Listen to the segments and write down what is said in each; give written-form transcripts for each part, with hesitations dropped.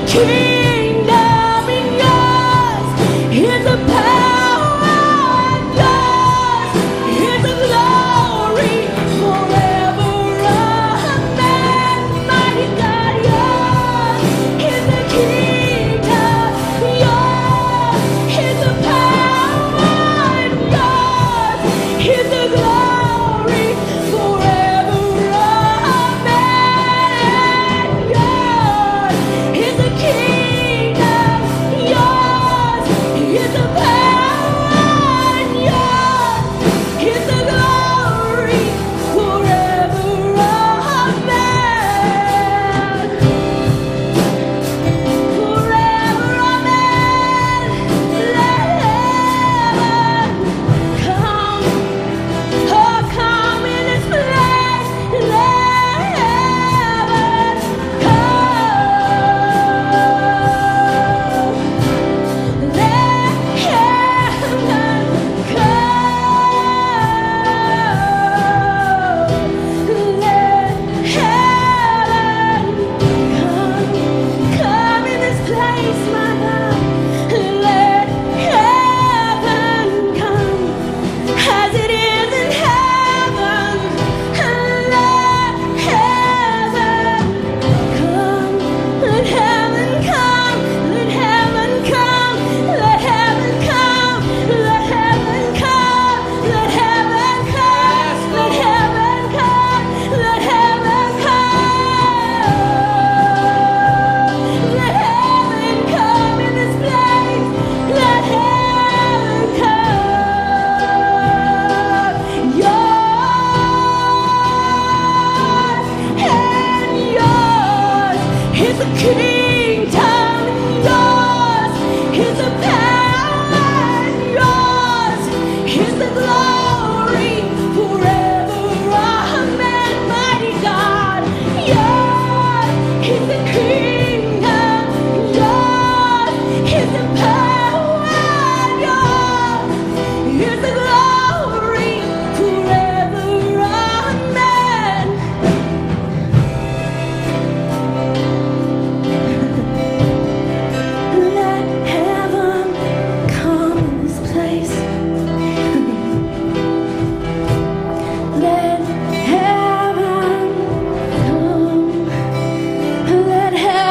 kingdom in yours. Here's the power in yours. Here's the glory forever. Amen. Mighty God, yours. Here's the kingdom yours. Here's the power in yours. Here's the glory forever. Amen. Yours. Here's the kingdom yours. Here's the power in yours. Here's the glory forever. Amen. Forever. Amen. Let heaven come. Oh, come in this place. Let heaven come. Let heaven come. Let heaven come. Come in this place, my God. Let heaven come as it is in heaven. Let heaven come. Let heaven come. Let heaven come. Let heaven come. Let heaven come. Let heaven come. Let heaven come. Let heaven come. Let heaven come in this place. Let heaven come. Yours and yours is the kingdom. Yours is the power. Yours is the glory forever. Amen. Mighty God. Yours is the kingdom. Yours is the power. Yours is the glory forever. Amen. Let heaven come in this place. Let heaven come. Let heaven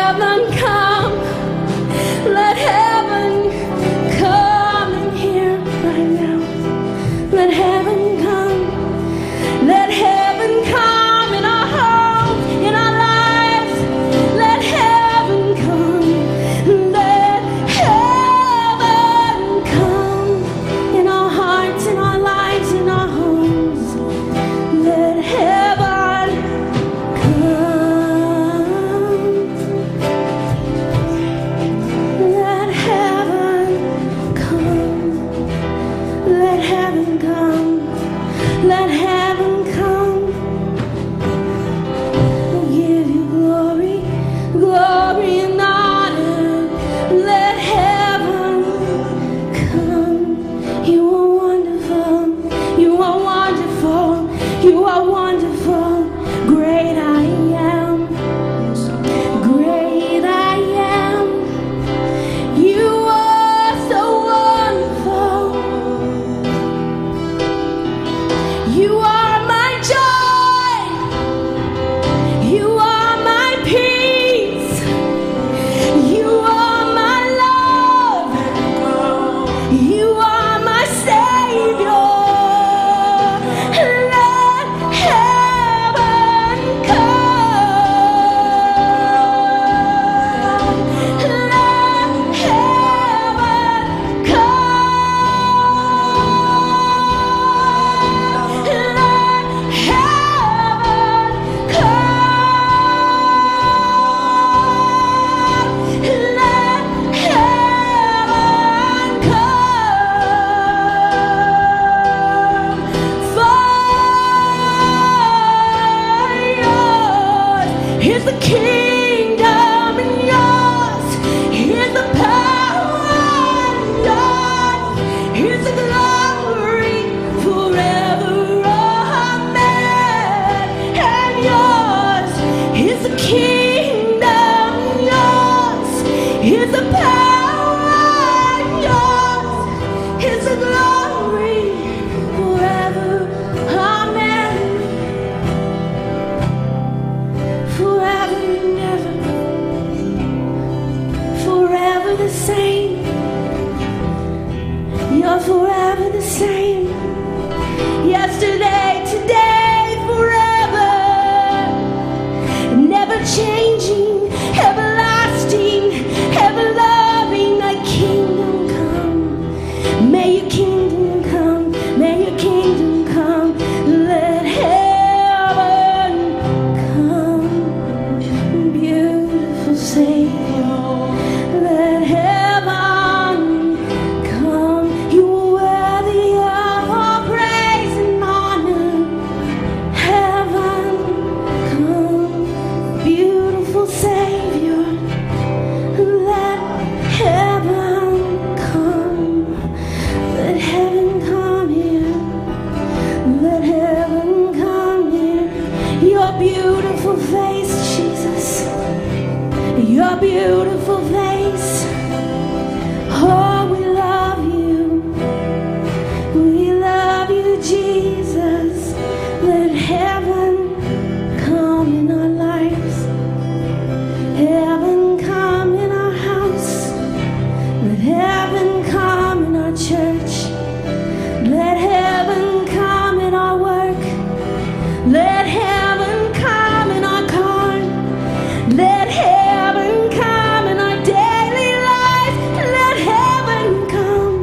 your beautiful face. Oh, we love you. We love you, Jesus. Let heaven come in our lives. Heaven come in our house. Let heaven come in our church. Let heaven come in our work. Let heaven come in our car. Let heaven come in our daily life. Let heaven come.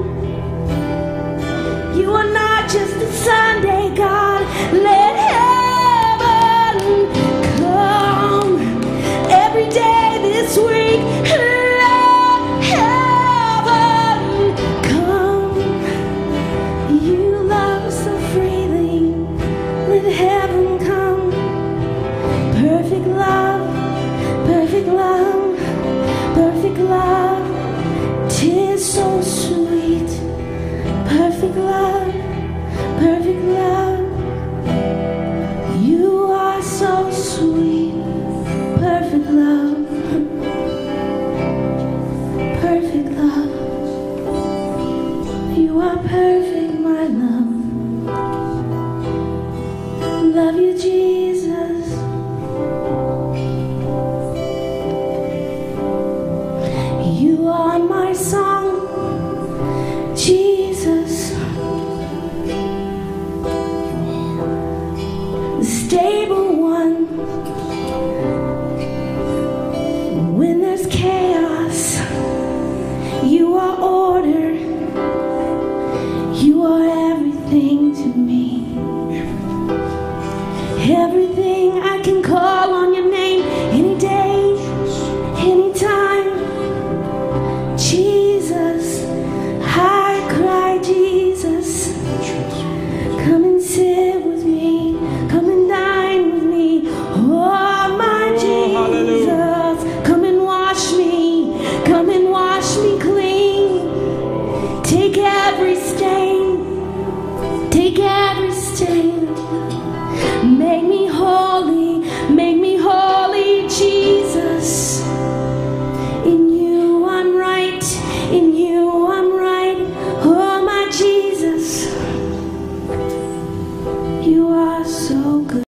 You are not just a Sunday God. Let heaven come every day this week. Let heaven come. You love so freely. Let heaven come. Perfect love, perfect love, perfect love. 'Tis so sweet. Perfect love, perfect love. You are so sweet. Perfect love, perfect love. You are perfect, my love. Love you, Jesus. You are my song, Jesus. The stable one. When there's chaos, you are order. You are everything to me. Everything, I can call on your name any day, anytime. Jesus, I cry, Jesus. Come and sit with me. Come and dine with me. Oh, my Jesus. Come and wash me. Come and wash me clean. Take every stain. Take every stain. Make me holy, make me holy, Jesus. In you I'm right, in you I'm right. Oh, my Jesus, you are so good.